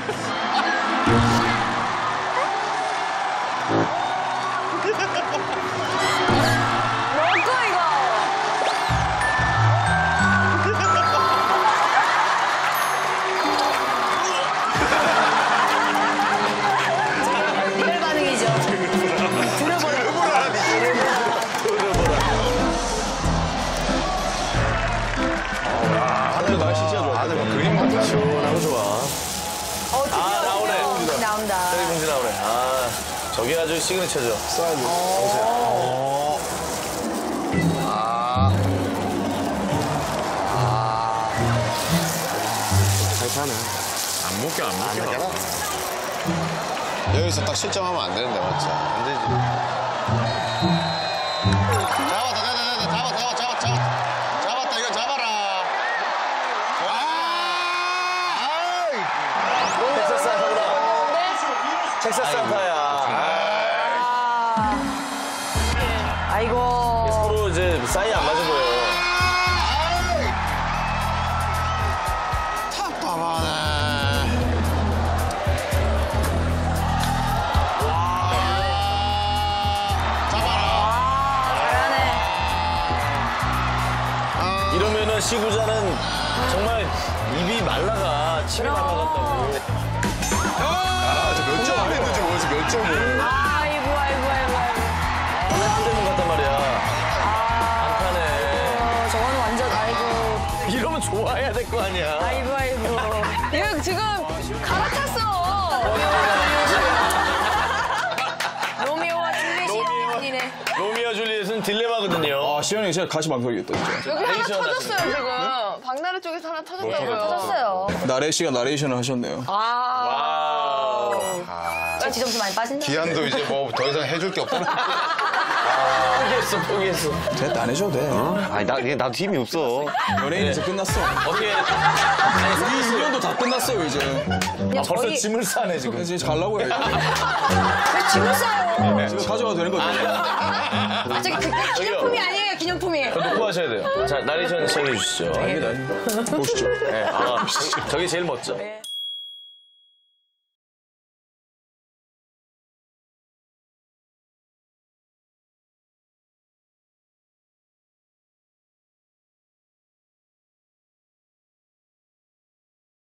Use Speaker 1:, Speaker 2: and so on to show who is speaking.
Speaker 1: 시원하고 좋아. 나온다. 저기 봉지 나오네. 저게 아주 시그니처죠. 써야지.
Speaker 2: 잘 타네.
Speaker 3: 안 묶여.
Speaker 2: 여기서 딱 실점하면 안 되는데, 맞지? 안 되지. 잡았다, 이거 잡아라.
Speaker 1: 텍사스 산타구나. 텍사스 산타야.
Speaker 4: 아이고.
Speaker 1: 서로 이제 사이 안 맞은 거예요.
Speaker 2: 답답하네.
Speaker 1: 이러면은 시구자는 정말 입이 말라가 침이 말라간다고.
Speaker 2: 몇 점 안 했는지 모르겠어, 몇 점을.
Speaker 4: 아이고.
Speaker 1: 안 되는 것 같단 말이야. 안 타네.
Speaker 4: 저거는 완전 아이고.
Speaker 1: 이러면 좋아해야 될 거 아니야.
Speaker 4: 아이고. 이거 지금 갈아탔어. 로미오와 줄리엣이네.
Speaker 1: 로미오 줄리엣은 딜레마거든요.
Speaker 5: 시현이 제가 같이 방송이겠다, 진짜.
Speaker 6: 여기 하나 터졌어요, 지금. 박나래 쪽에서 하나 터졌다고요.
Speaker 4: 터졌어요.
Speaker 5: 나래 씨가 나레이션을 하셨네요.
Speaker 1: 와우.
Speaker 4: 지점수 많이 빠진다.
Speaker 2: 기한도 이제 뭐 더 이상 해줄 게 없구나.
Speaker 1: 포기했어.
Speaker 5: 됐다, 안 해줘도 돼.
Speaker 2: 아니, 나도 힘이 없어.
Speaker 5: 연예인 이제 끝났어.
Speaker 1: 어떻게.
Speaker 5: 우리 6년도 다 끝났어요, 이제.
Speaker 1: 벌써 짐을 싸네, 지금.
Speaker 5: 이제 가려고 해야지.
Speaker 4: 왜 짐을 싸요?
Speaker 5: 지금 가져가도 되는 거죠?
Speaker 4: 저기 기념품이 아니에요, 기념품이.
Speaker 1: 놓고 하셔야 돼요. 자, 나레이션 시작해 주시죠.
Speaker 5: 보시죠.
Speaker 1: 네. 저게 제일 멋져.
Speaker 4: 네.